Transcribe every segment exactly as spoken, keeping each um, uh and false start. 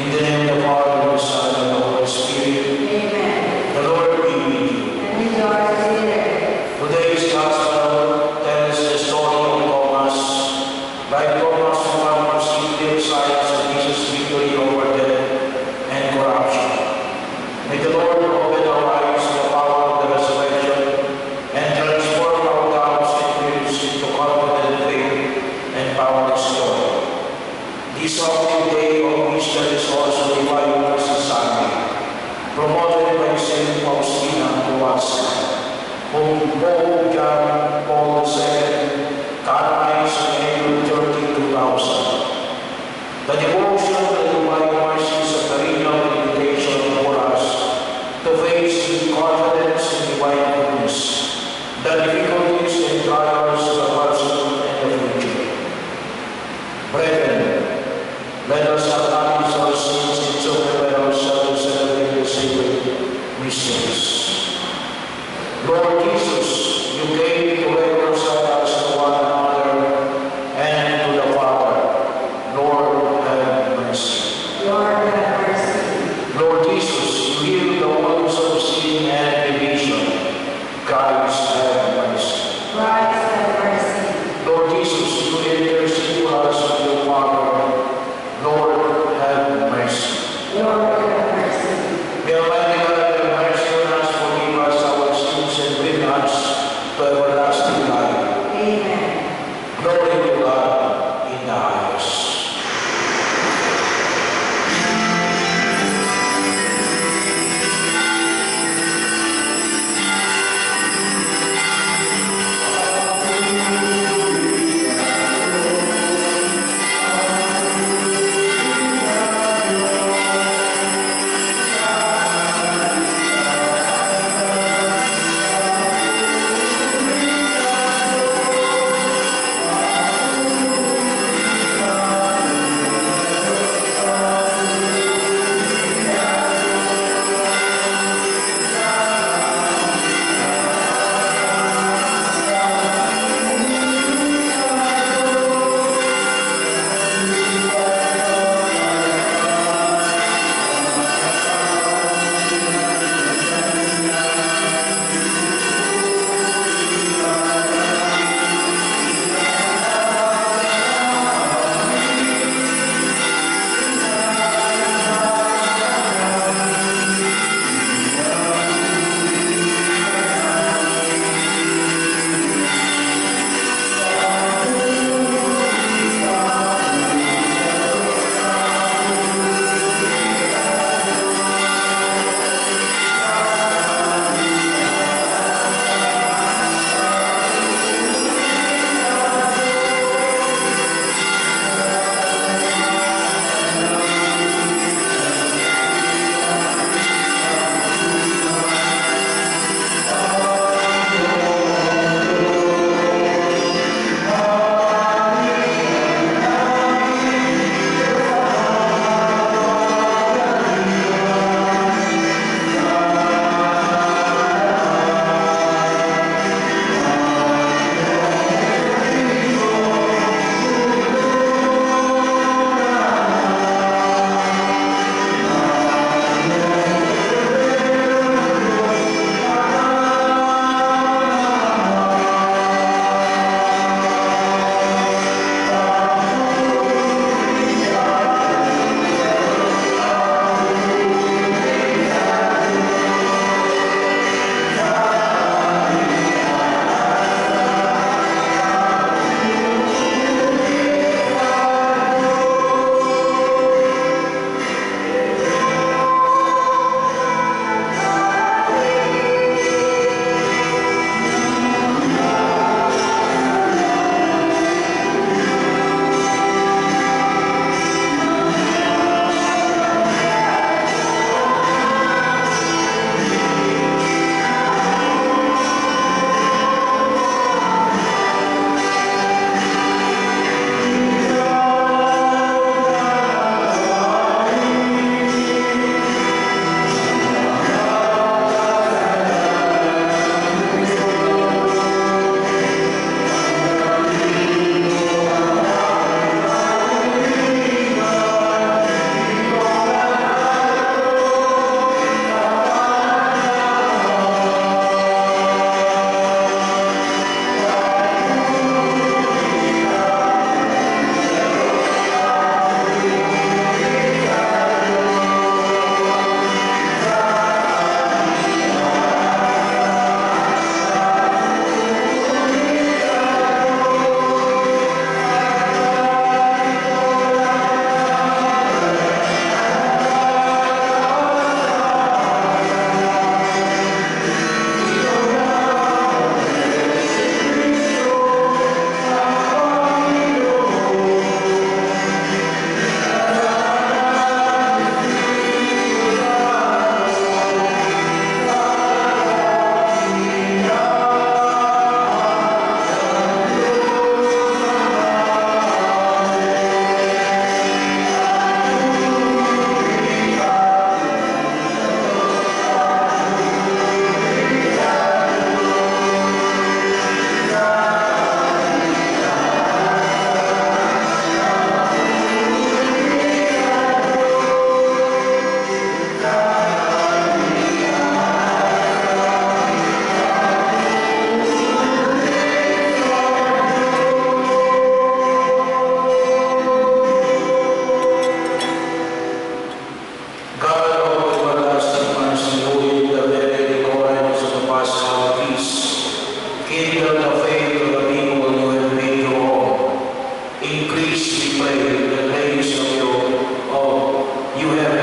In the name of the Father, and the Son, and the Holy Spirit. Amen. The Lord be with you. And with your spirit. Today's Gospel tells the story of Thomas. Like Thomas, one who received the signs of Jesus' victory over death and corruption. May the Lord open our eyes to the power of the resurrection and transform our doubts and fears into confident faith and powerless joy. This holy day of Easter is also Divine Mercy Sunday, promoted by Saint Faustina Kowalska, whom Pope John Paul the Second canonized in April thirty, two thousand. The devotion to the Divine Mercy is a perennial invitation for us to face with confidence in divine goodness the difficulties and trials of the person and the future. Brethren, let us acknowledge our sins and so prepare ourselves to celebrate the sacred mysteries. Lord Jesus, you came to reconcile us to one another and to the Father. Lord, have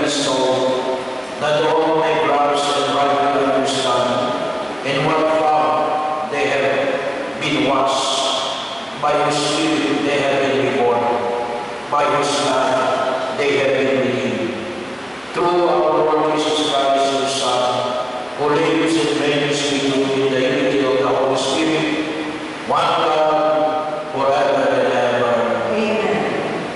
is told, that all may grasp and rightly understand in what form they have been washed, by whose Spirit they have been reborn, by whose blood they have been redeemed. Through our Lord Jesus Christ, your Son, who lives and reigns with you in the unity of the Holy Spirit, one God, forever and ever. Amen.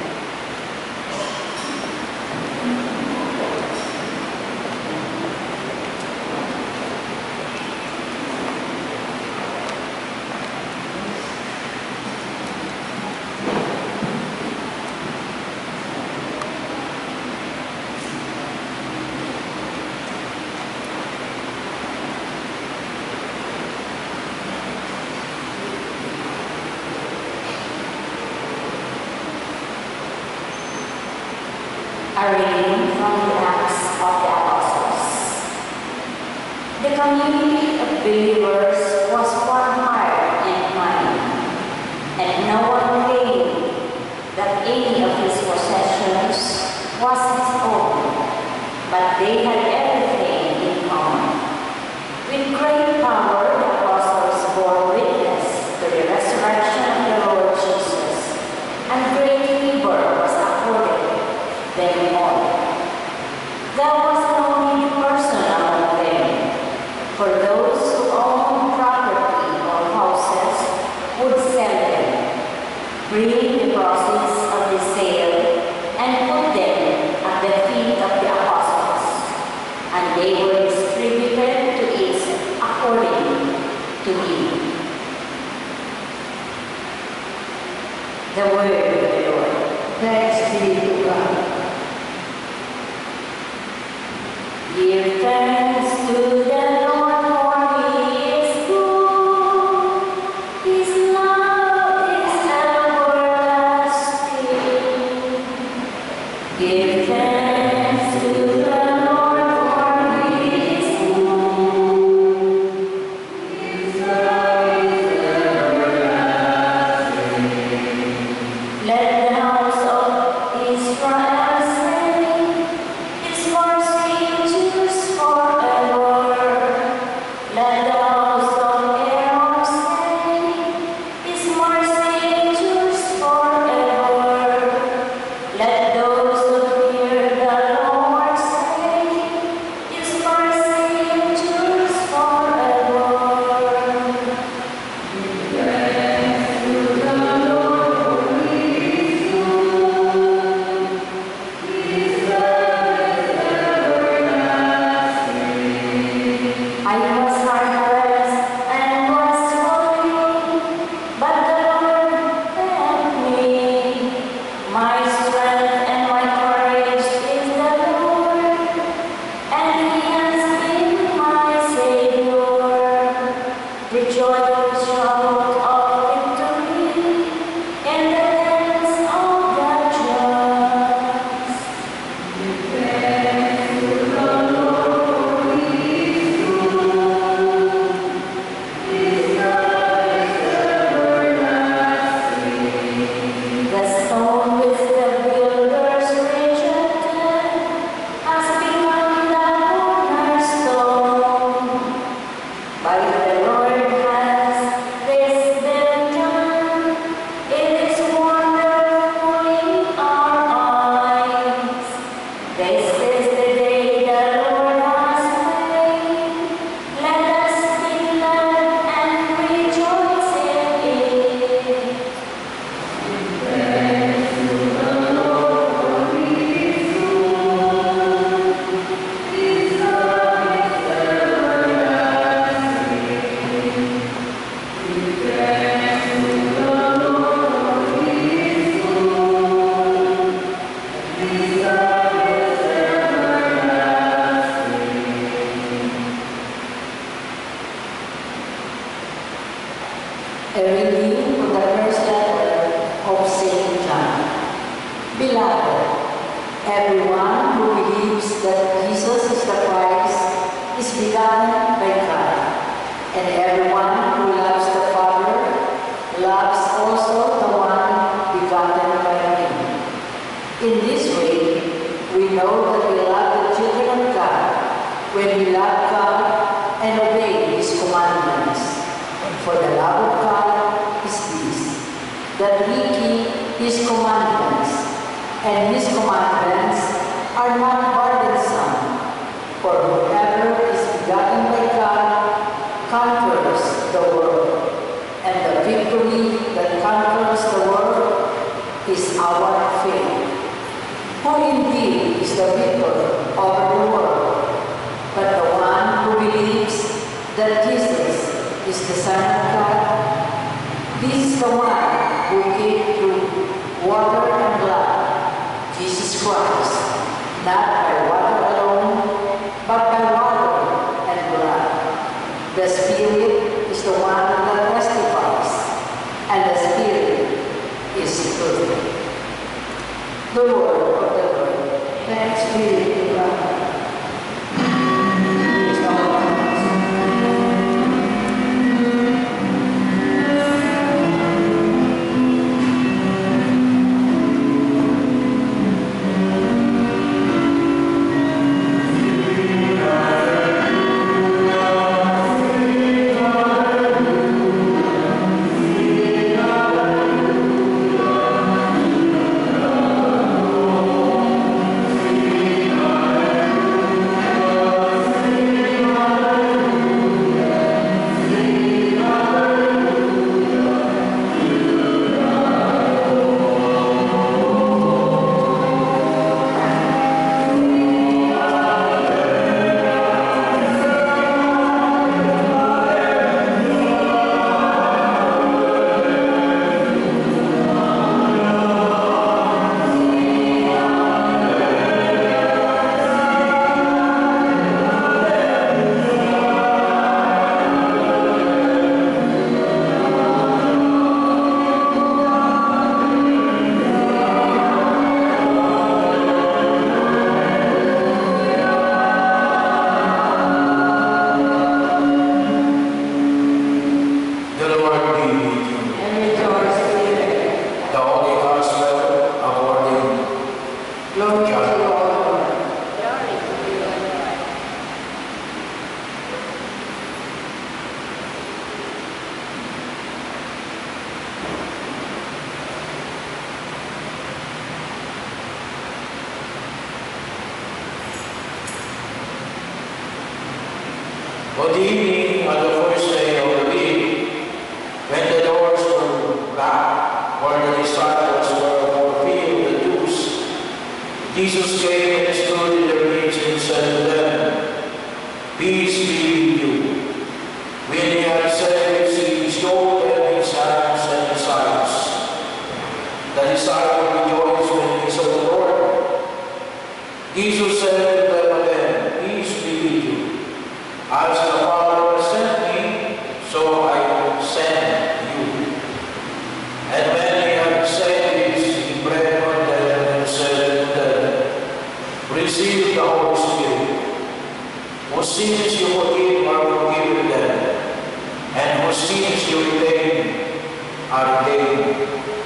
A reading from the Acts of the Apostles. The community of believers was one heart and mind, and no one claimed that any of his possessions was his own, but they had everything in common. With great power, the apostles bore witness to the resurrection of the Lord Jesus, and great favor was accorded them all. There was no needy person among them, for those who owned property or houses would sell them, bring the proceeds of the sale, and put them at the feet of the apostles, and they were distributed to each according to need. The word of the Lord. Thanks be to God. Give thanks to the Lord, for He is good. His love is everlasting. Give thanks to the Lord, for He is good. His love is everlasting. Let the house of Israel say, His mercy endures when we love God and obey His commandments. For the love of God is this, that we keep His commandments, and His commandments are not burdensome. For whoever is begotten by God conquers the world, and the victory that conquers the world is our faith. Who indeed is the victor over the world, but the one who believes that Jesus is the Son of God? This is the one who came through water and blood, Jesus Christ, not by water alone, but by water and blood. The Spirit is the one that testifies, and the Spirit is truth. The word of the Lord. Thanks be to God. Good evening on the first day of the week, when the doors were locked, where the disciples were fulfilled the Jews, Jesus came and stood in their midst and said to them, "Peace be with you." When he had said this, he showed them his hands and his sides. The disciples rejoiced when they saw the Lord. Jesus said to them again, "Peace be with you. As the Father has sent me, so I send you." And when he had said this, he prayed for them and said to them, "Receive the Holy Spirit. Whose sins you forgive are forgiven them, and whose sins you retain are retained."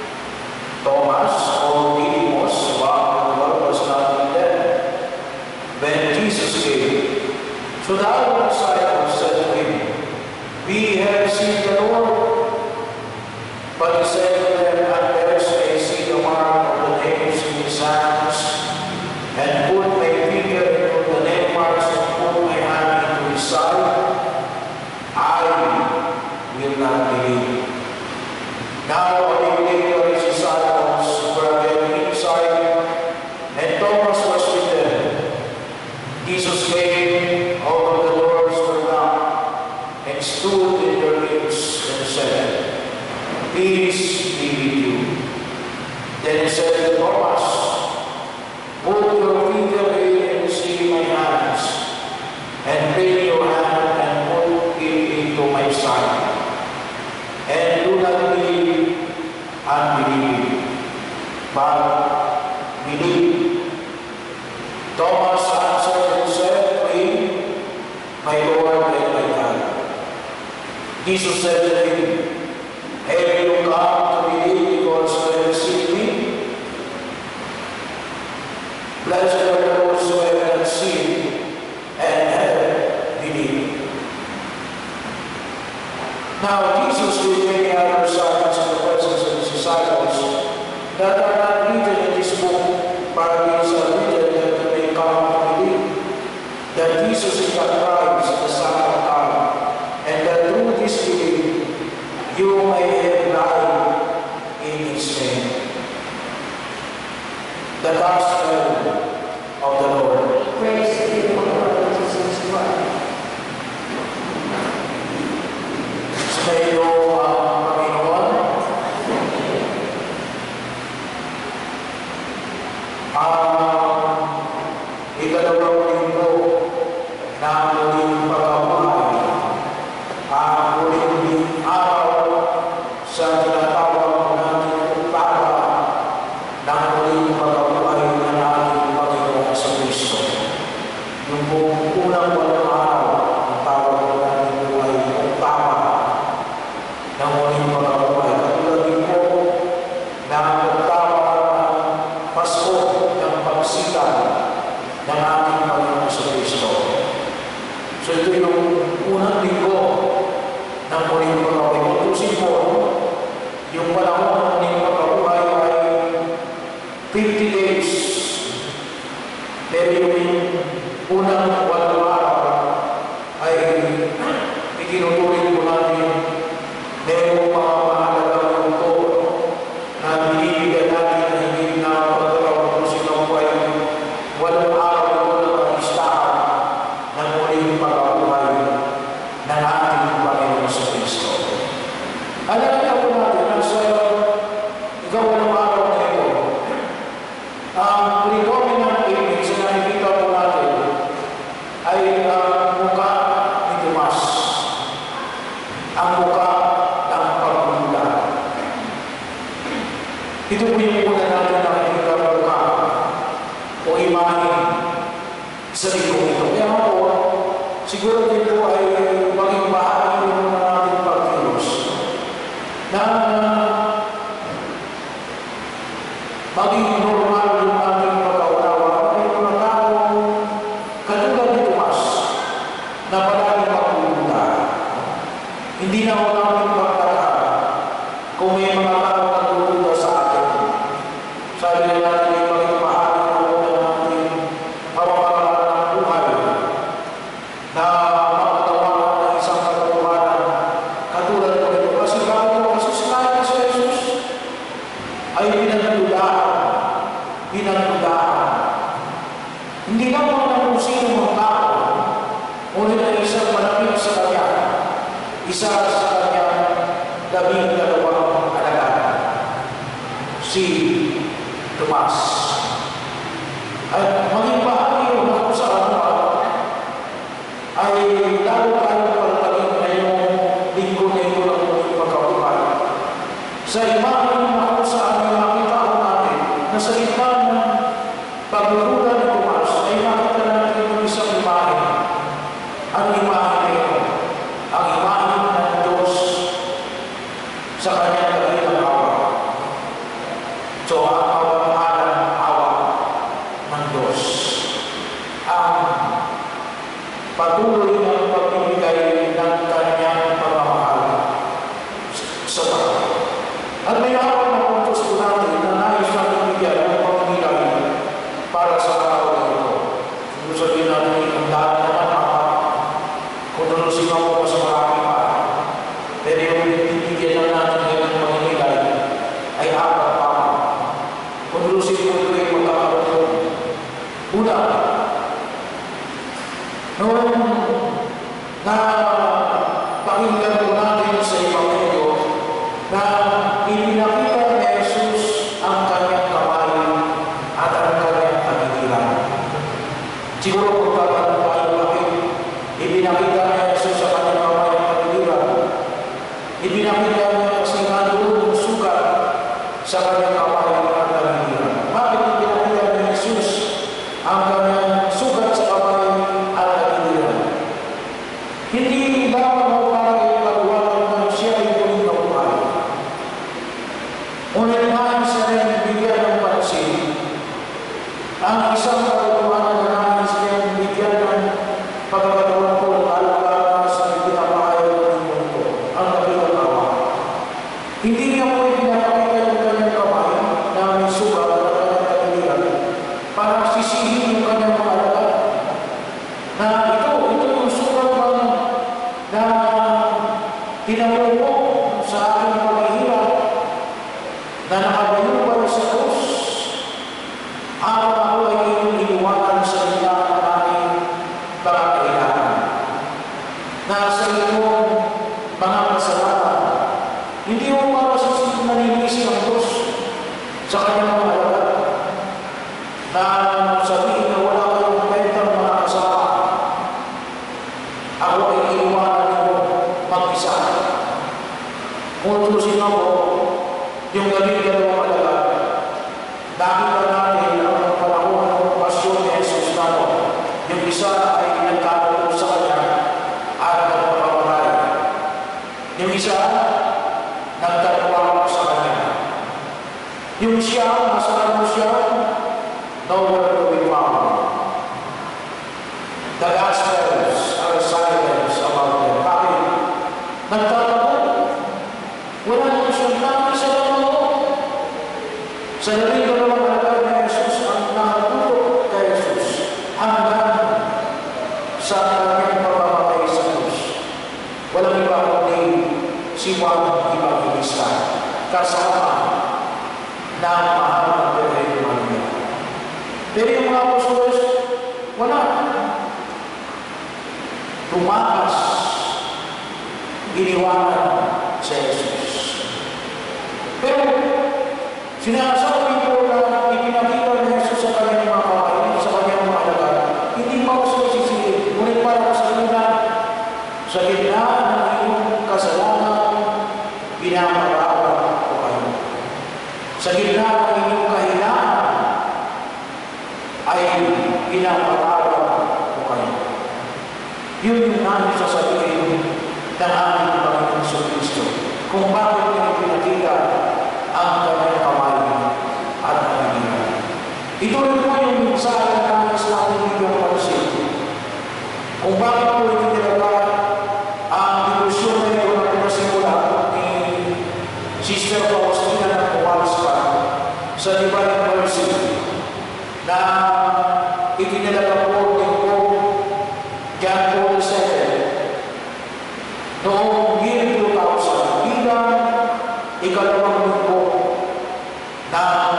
Thomas, or Didymus, one was not with them when Jesus came. So the other disciples said to him, "We have seen the Lord." But he said to them, "Unless I see the mark of the nails in his hands, and put my finger into the nail marks and put my hand into his side, I will not believe." Now a day later his disciples were again inside, and Thomas was with them. Jesus came, although the doors were locked, and stood in their midst and said, "Peace be with you." Then he said to Thomas, "Put your finger in and see my hands, and bring your hand and put it into my side. And do not believe unbelieving, but believe." Thomas answered and said to him, "My Lord and my God." Jesus said to him, "Have you come to believe because you have seen me? Blessed are those who have not seen and have that Jesus is the Christ, the Son of God, and that through this belief you may have life in His name. The Gospel of the Lord. Praise to you, O Lord Jesus Christ. Sumayo ang Panginoon. Ang ikalawang linggo na muling pagkabuhay, ang muling araw sa tinatawag natin uktaba ng muling pagkabuhay ng ating Panginoon sa Kristo. Yung buong unang walang araw, ang tawag natin ay uktaba ng muling pagkabuhay. Katulad din po ng uktaba ng Pasko ng pagsikat ng ating Panginoon sa Kristo. So ito yung unang linggo ng muling pagkabuhay. Tutusin po, yung panahon ng muling pagkabuhay ay fifty days. Pero yung unang walong araw ay ikinutuloy po natin merong mga mahalagang luto na binibigyan natin na hindi na pagkakaroon kung sino po ay walong araw ito na mag-istahan ng muling pagkabuhay ng ating Panginoon sa Kristo. Alam niyo po natin na sa ikaw walong araw na ito, ang predominant image na nakikita po natin ay ang mukha ni Tomas. Ang mukha ng pagmumula. Ito po yung una natin nakikita ng mukha o imahe sa likong ito. Kaya nga po, siguro din po ay maging bahagi rin ng ating pagkilos na maging normal yung ating pagkaunawa. May mga tao katulad ni Tomas na palagi pagmumula. Hindi na ako namin pagtaka kung may mga tao nagtutulda sa atin. Sabi na natin ay maging mahal ako ng ating pamamaraan ng buhay na makatawanan ng isang katotohanan katulad ko ito. Kasi bakit mo kasi sinabi sa Jesus ay pinagdudahan, pinagdudahan. Hindi lang mga kung sino mga tao, ngunit ay isang malapit sa Kanya, isa sa Kanyang labing dalawang alagad, si Tomas. At maging bahagi yun ako sa ano ay lalo tayong palagin ngayong linggo na ito ng muling pagkabuhay. Sa imahe ng ako sa aming nakita ko natin na sa gitna ng pagluluda ni Tomas ay nakita natin yung isang imahe. Ang imahe na ito, ang imahe ng Diyos sa kanyang dakilang awa. So, ang awa-alang awa ng Diyos. Ang patuloy ng pagbibigay ng kanyang pagmamahal sa tao. At may araw na puntos po natin na nais natin bigyan ng pagmamahal para sa araw na ito. Kung sabihin natin, ang dahil naman ako, kung tunusin ako mas marami pa. Pero yung bibigyan lang natin ngayon ng pagmamahal ay apat pa. Kung tunusin ko ito ay magkakaroon. Una, noong na pakinggan po natin sa Ebanghelyo na ipinakita ni Jesus ang kanyang kamay at ang kanyang tagigilan. Siguro kung tatanong tayo bakit ipinakita ni Jesus sa kanyang kamay at tagigilan, ipinakita niya kasi nandoon yung sugat sa kanyang kamay at tagigilan. Bakit ipinakita ni Jesus ang kanyang sugat sa kamay at tagigilan? Hindi lamang mo para ipagawa ng siya ay muling nabuhay. Ngunit nais na rin bigyan ng pansin ang isang katotohanan na nais niya bigyan ng pagkakataon po lalo Yung isa ay nagkakaroon sa kanya at nagpapamatay. Yung isa, nagtatawag sa kanya. Yung siya, nasaan mo siya? Nowhere to be found. The Gospels are silent about them. Bakit? Nagtatawag. Wala nang siyang tao sa mga. Sa labing dalawang alagad na Jesus ang nakatutok kay Jesus hanggang sa kanyang pagpamatay sa krus. Walang iba kundi si Juan Evangelista kasama ng mahal ng Birhen Maria. Pero yung mga apostles, wala. Tumakas, iniwanan sa Jesus. Pero sinasabi ko na ipinakita ni Jesus sa kanyang mga kawain, sa kanyang mga alagad, hindi pa ako sila sisili. Ngunit para sa una, sa gitna ng iyong kasalanan, pinapatawad ko kayo. Sa gitna ng inyong kahinaan, ay pinapatawad ko kayo. Yun yung namin sasabihin ng aming Panginoon sa Kristo. Kung bakit niya pinakita ang kanyang kamay at pagiging. Ito rin po yung mensahe na nais natin dito ang pansin. Kung bakit po hindi talaga ang devotion na ito na pinasimula ni Sister Faustina na pumalas pa sa Divine Mercy na itinalaga po ni Pope John Paul the Second noong year two thousand bilang ikalawang linggo na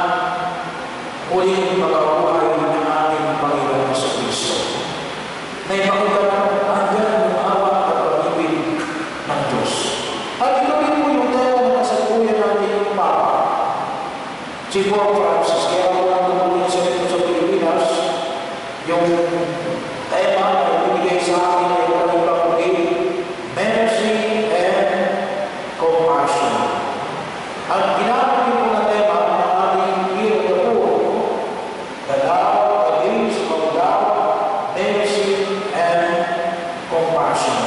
uling pag-abuhay ng ating Panginoon sa Kristo. Na ipakita na andyan yung awa at pag-ibig ng Diyos. At ito rin po yung tema na kasalukuyan natin yung Papa. Si Pope Francis, kaya ako lang tumunin sa ito sa Pilipinas, yung tema na ibigay sa akin ay walang kundi mercy and compassion. Ang ginamit ko na tema ng ating year of the poor, the love, the grace of love, mercy, and compassion.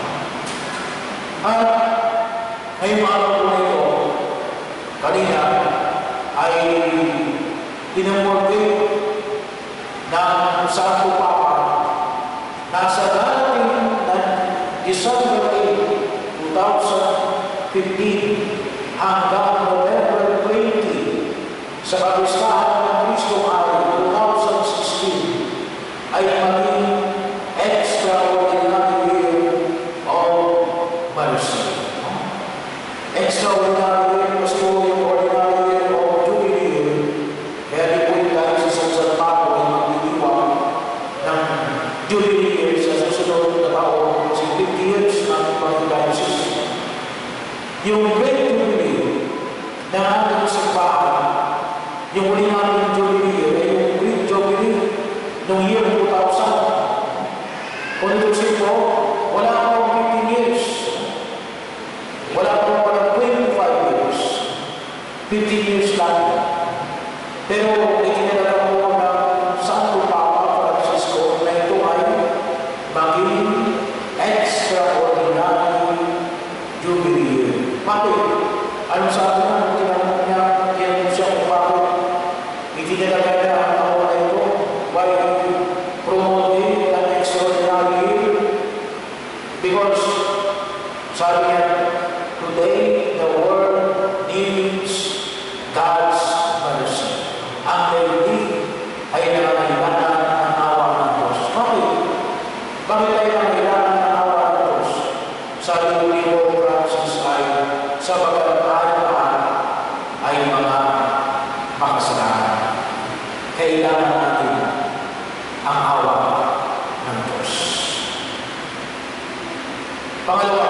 At ngayong araw po na ito, kanina, ay tinamorte ng Santo Papa na sa dating na December eighth, twenty fifteen hanggang November twentieth sa kagustahan ng Kristong Araw twenty sixteen ay maging extraordinary year of mercy. Extraordinary year was po yung ordinary year of Jubilee. Kaya di po yung dahil sa San Pablo ay magdidiwang ng Jubilee year sa susunod na taon kasi fifty years ng Panginoon. Yung Great Jubilee na ating simbahan, yung uli natin Jubilee ay yung Great Jubilee noong year two thousand. Kung ito po, wala akong fifteen years. Wala akong walang twenty-five years. fifteen years lang. Pero itinalaga po ng Santo Papa Francisco na ito ay maging extraordinary Jubilee. Bakit? Ano sabi na? Tinanong niya, tinanong siya kung bakit itinalaga niya ang taon na ito by promoting an extraordinary year. Because sabi niya, today the world needs God's mercy. Ang daigdig ay nangangailangan ng awa ng Diyos. Bakit? Bakit ay nangangailangan ng awa ng Diyos? Sabi ni Pope Francis ay sa pagkakataon ay mga makasalanan. Kailangan natin ang awa ng Diyos. Pangalawa,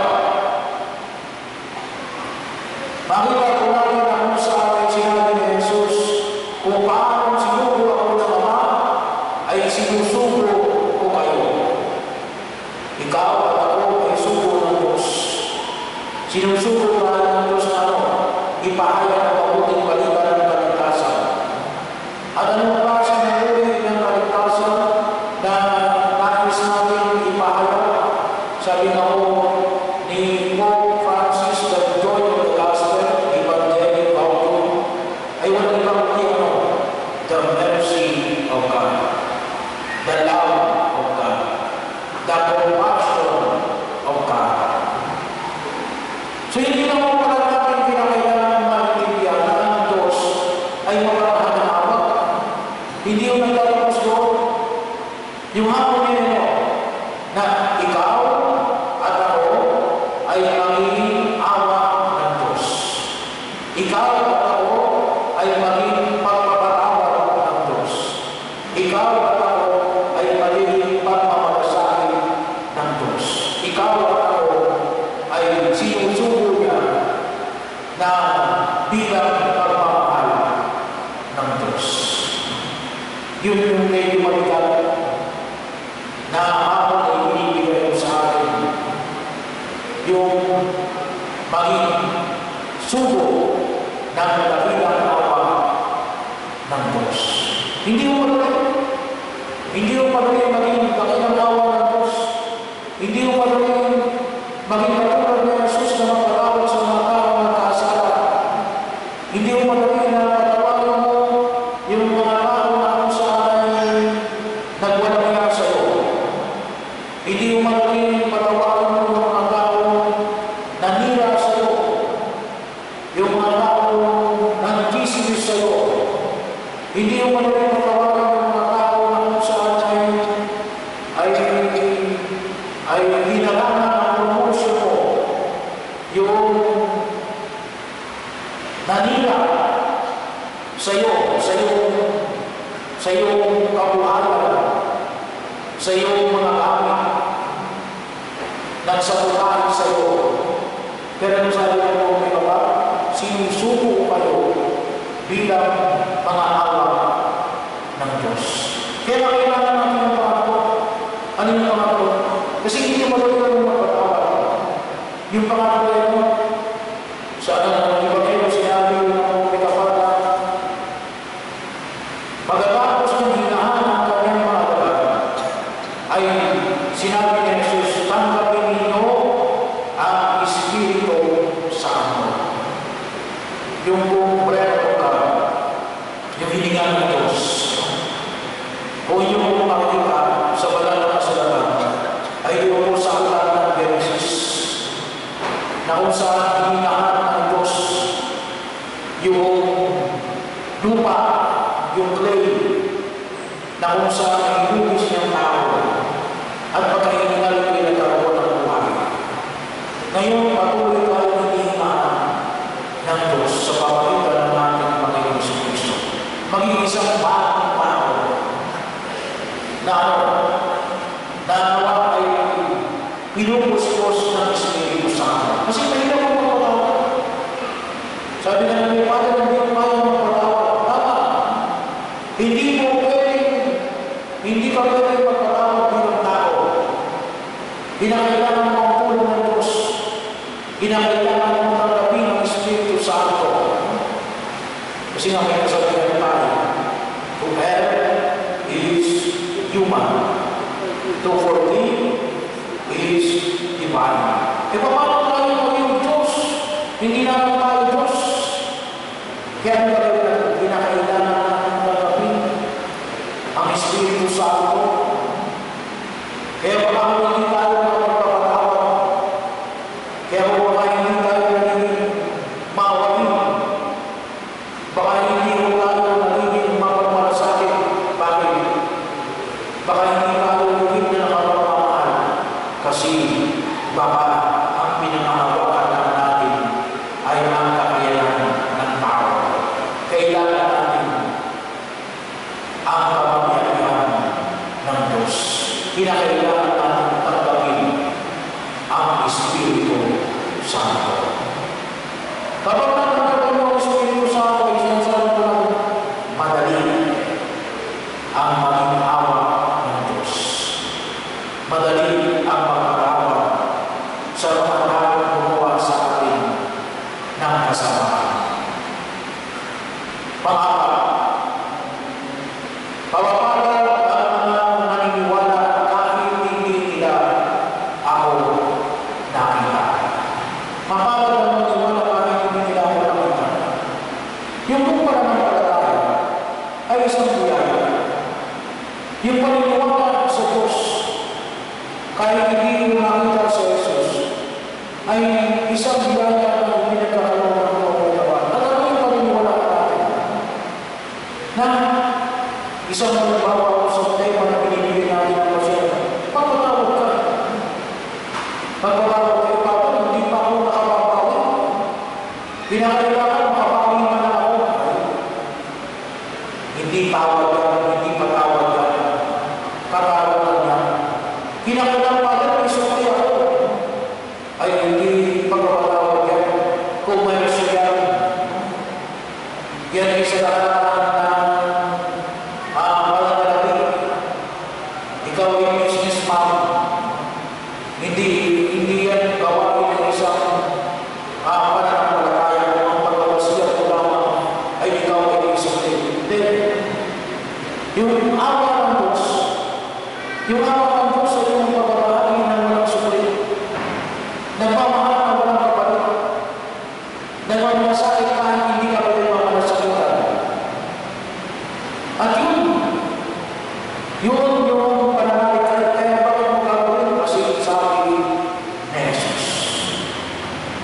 makita ko natin na kung saan ay sinabi ni Jesus kung paano sinugo ako ng Ama ay sinusugo ko kayo. Ikaw at ako ay sugo ng Diyos. Sinusugo tayo ng Diyos na ano? Ipahayag ang mabuting balita ng kaligtasan. At anong klase ng uri ng kaligtasan na na ako ay binibigay mo sa akin yung maging sugo ng dakilang awa ng Diyos. Hindi mo madali. Hindi mo madali maging dakilang awa ng Diyos. Hindi mo madali maging katulad ni Jesus na magpatawad sa mga tao na nagkasala. Hindi mo madali na patawarin mo yung mga tao na kung saan ay nagwalang sa iyo. Hindi mo madali patawarin mo yung mga tao na nira sa iyo. Yung mga tao na nagkisimis sa iyo. Hindi mo madali patawarin yung mga tao na kung saan ay ay ay hinalangan ang promosyon mo. Yung nanira sa iyo, sa iyo, sa iyong kabuhayan, sa iyong mga gamit, nagsabuhay sa iyo. Pero ang sabi ko, may baba, sinusuko kayo bilang mga awa ng Diyos. Kaya kailangan natin yung pangatlo. Ano yung pangatlo? Kasi hindi mo magawa yung magpatawa. Yung pangatlo ay mo, sa ano, iba kayo sinabi ng may kapata, pagkatapos ng hinahan ng kanyang mga dagat, ay sinabi ni Jesus, tanggapin ninyo ang Espiritu Santo. Yung buong bread ka, yung hininga ng Diyos, o yung makikita sa banal na kasulatan, ay yung sa aklat ng Genesis, na kung saan hinahan ng Diyos yung lupa, yung clay, na kung saan hinugis niyang tao, at pagkahiningal ko yung nagkaroon ng buhay. Ngayon, patuloy tayo hinihingaan ng Diyos sa pamagitan ng ating Panginoon Kristo. Maging isang bagong tao na ano, na nawa ay pinupuspos ng Espiritu Santo. Kasi mahirap ang magpatawad. Sabi na ng Father, hindi mo kaya magpatawad. Tama. Hindi mo pwedeng, hindi ka pwedeng magpatawad bilang tao. Kinakailangan mo ang tulong ng Diyos. Kinakailangan mo tanggapin ang Espiritu Santo. Kasi nga may kasabihan tayo, whoever is human, to forgive is divine. E paano tayo maging Diyos? Hindi naman tayo Diyos. Kaya naman kinakailangan natin tanggapin ang Espiritu Santo. Kaya baka hindi tayo magpapatawad. Kaya baka hindi tayo nagiging mawain. Baka hindi tayo nagiging mapagmalasakit. Bakit? Baka hindi tayo nagiging na nakapagmamahal. Kasi baka ang pinangahawakan lang natin ay ang kakayanan ng tao. Kailangan natin ang kapangyarihan ng Diyos. Kinakailangan natin tanggapin ang Espiritu Santo. Kapag natanggapin mo ang Espiritu Santo, isang ko lang madali ang maging awa ng Diyos. Madali ang magpatawad sa mga taong gumawa sa atin ng kasamaan. Pang-apat, pagpapalad ang mga naniniwala kahit hindi nila ako nakita. Mapalad ang naniniwala kahit hindi nila ako nakita. Yung kung pananampalataya ay isang biyaya. Yung paniniwala sa Diyos kahit hindi mo nakita sa Jesus ay isang biyaya na pinagkakaroon ng pagkakaroon. At ano yung paniniwala natin? Na isang magbabaw sa tema na pinibigyan natin ng pasyente, papatawag ka. Pagpatawag kayo, Papa, hindi pa ako nakababawi. Pinakailangan, makabawi man ako. Hindi tawag ka, hindi patawag ka. Patawag ka na. Kinakailangan, Father, may sukay ako. Ay, hindi pagpapatawag yan. Kung may siya, yan ay sa lahat ng uh, malalaki. Ikaw ay business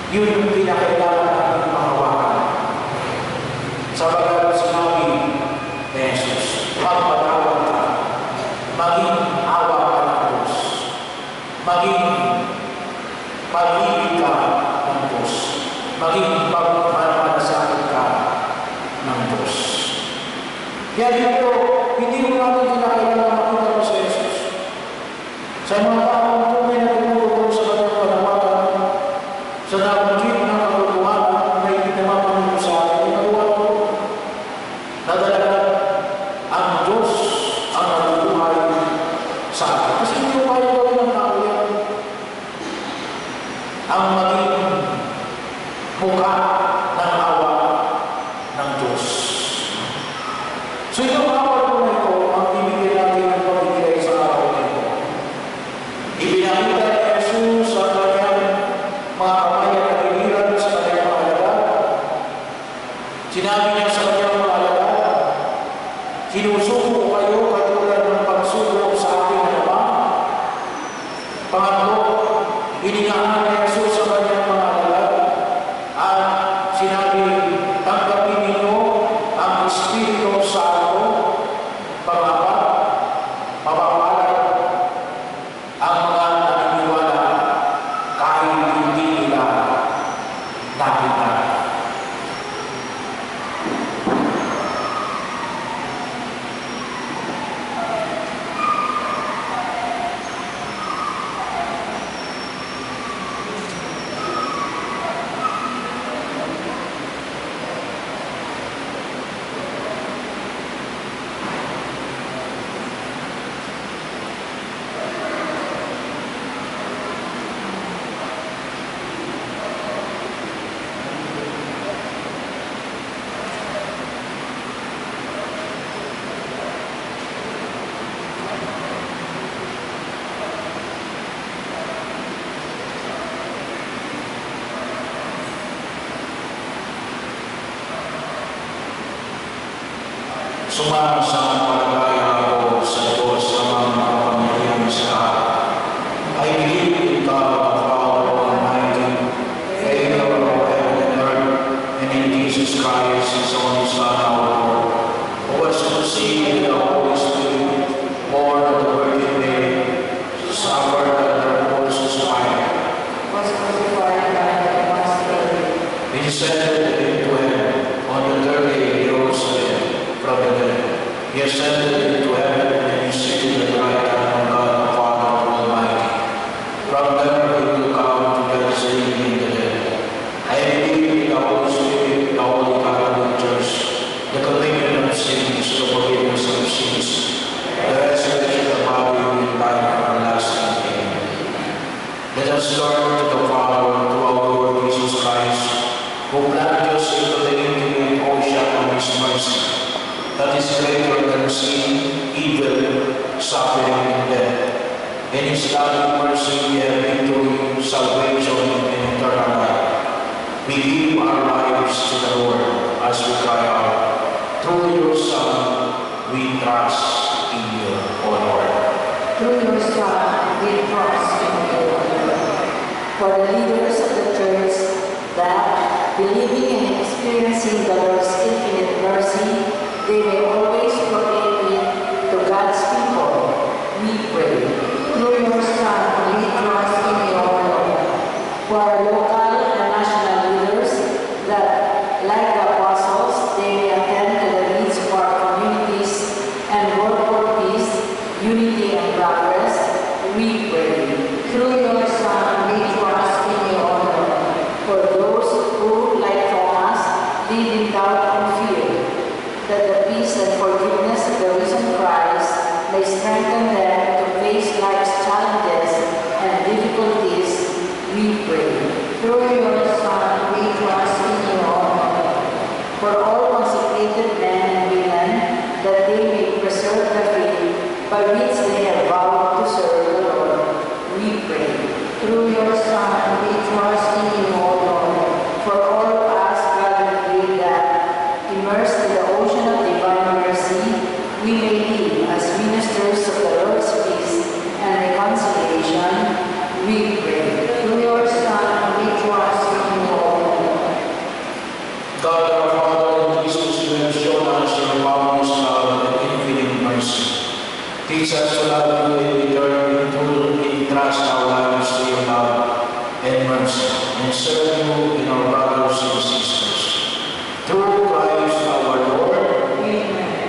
Yun yung pinakailangan natin mahawakan. Sabagat sinabi ni Jesus, magpatawad ka, maging awa ka ng Diyos, maging pag-ibig ka ng Diyos, maging pagmamalasakit ka ng Diyos. Kaya dito, hindi mo natin kinakailangan makita ko sa Jesus. Sa mga taong tunay na tumutulong sa kanyang panawagan, sa nabanggit ng katotohanan na itinamaman mo sa akin, ginagawa ko na talagang ang Diyos ang nabubuhay sa akin. Kasi hindi ko kaya gawin ng tao yan. Ang maging mukha ng awa ng Diyos. So itong awa ko na ito, ang ibigay natin ng pamigay sa araw na ito. Ibinakita ni Jesus sa kanyang mga kamay at nagiliran sa kanyang mga alagad. Sinabi niya sa kanyang mga alagad, sinusuko kayo katulad ng pagsuko sa aking Ama. Pangatlo, hiningaan ni Jesus sa kanyang mga alagad at sinabi, tanggapin ninyo ang Espiritu Santo. Pangapat, mapapalag ang mga naniniwala kahit hindi nila nakita. Sumasampalataya ako sa Diyos sa mga makapangyarihan sa lahat. I believe in God the Father Almighty, Creator of heaven and earth, and in Jesus Christ, His only Son, our Lord, who was conceived in the Holy Spirit, born of the Virgin Mary, suffered under Pontius Pilate, Was crucified by the Master. He descended into heaven. On the third day, He rose again from the dead. He ascended into heaven and is seated at the right hand of God the Father Almighty. From there He will come to judge the living and the dead. I believe in the Holy Spirit, the Holy Catholic Church, the communion of saints, the forgiveness of sins, the resurrection of the body, and life everlasting. Amen. Let us turn to the Father, to our Lord Jesus Christ, who plunged us into the infinite ocean of His mercy, that is greater than sin, evil, suffering, and death. In His loving mercy, we have victory, salvation, and eternal life. We give our lives to the Lord as we cry out, through your Son, we trust in you, O Lord. Through your Son, we trust in you, O Lord. For the leaders of the Church that, believing and experiencing the Lord's infinite mercy, they may always proclaim it to God's people, we pray. Through your Son, we trust in you, O Lord. For our local and national leaders that, like the apostles, they may attend to the needs of our communities and work for peace, unity, and progress, we pray. Through your Son, we trust in you, O Lord. For those who, like Thomas, live in doubt and fear, that the peace and forgiveness of the risen Christ may strengthen them to face life's challenges and difficulties, we pray. Through your Son, we trust in you, O Lord. For all consecrated men and women, that they may preserve the faith by which they have vowed to serve the Lord, we pray. Through your Son, we trust in you, O Lord. For all us gathered here that, immersed in the ocean of divine mercy, we may live as ministers of the Lord's peace and reconciliation, we pray. Through your Son, we trust in you, mercy and serve you in our brothers and sisters. Through Christ our Lord. Amen.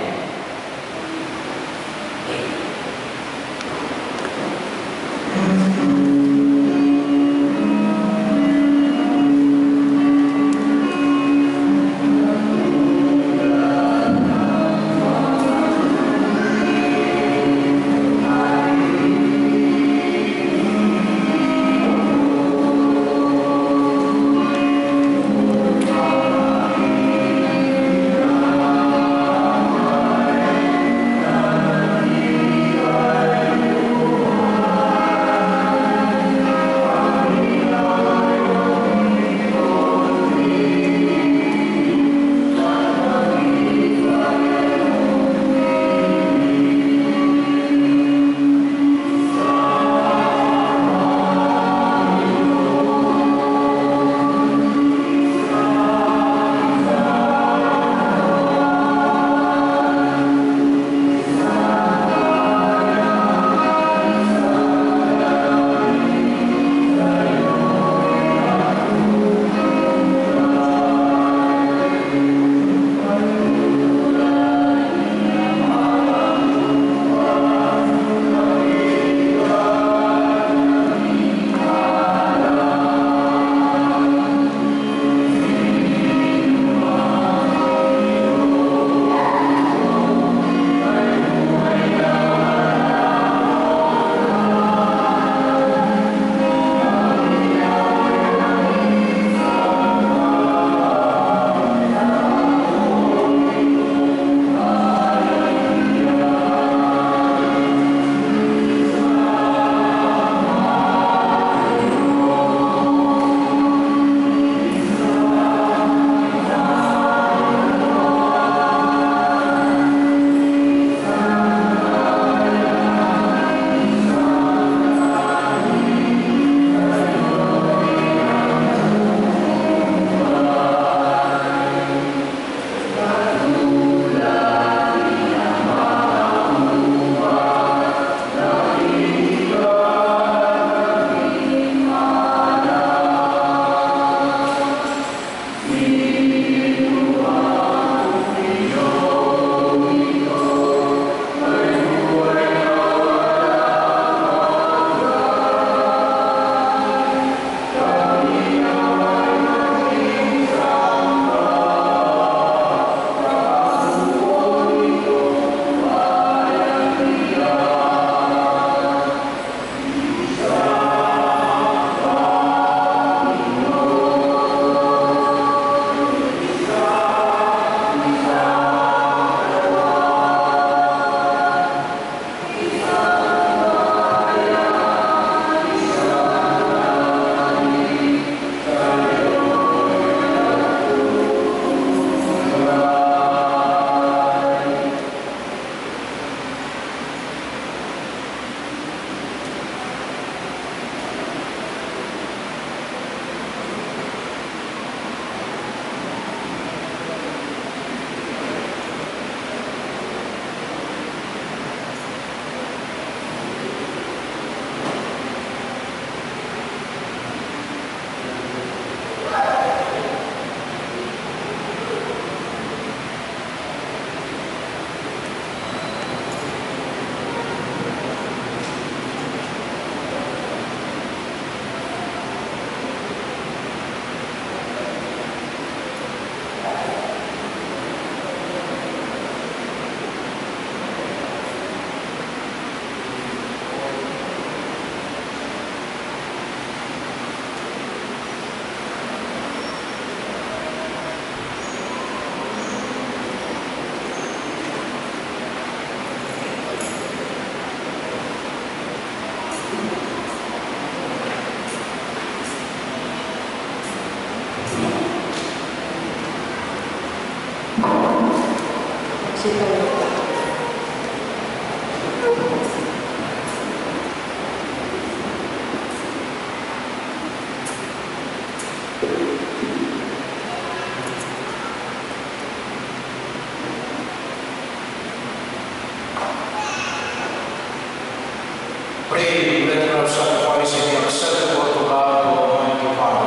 Pray, let our sacrifice be acceptable to God, Almighty Father.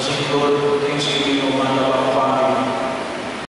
does include Thanksgiving of Manawag family,